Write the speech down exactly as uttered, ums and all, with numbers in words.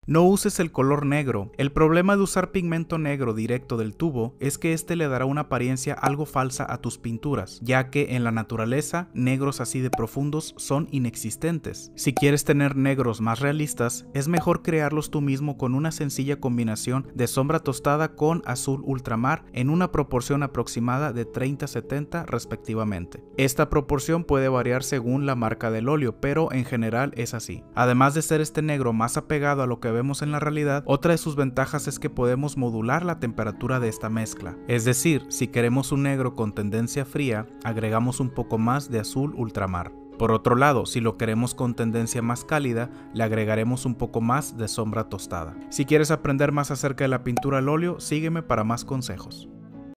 No uses el color negro. El problema de usar pigmento negro directo del tubo es que este le dará una apariencia algo falsa a tus pinturas, ya que en la naturaleza negros así de profundos son inexistentes. Si quieres tener negros más realistas, es mejor crearlos tú mismo con una sencilla combinación de sombra tostada con azul ultramar en una proporción aproximada de treinta a setenta respectivamente. Esta proporción puede variar según la marca del óleo, pero en general es así. Además de ser este negro más apegado a lo que vemos en la realidad, otra de sus ventajas es que podemos modular la temperatura de esta mezcla. Es decir, si queremos un negro con tendencia fría, agregamos un poco más de azul ultramar. Por otro lado, si lo queremos con tendencia más cálida, le agregaremos un poco más de sombra tostada. Si quieres aprender más acerca de la pintura al óleo, sígueme para más consejos.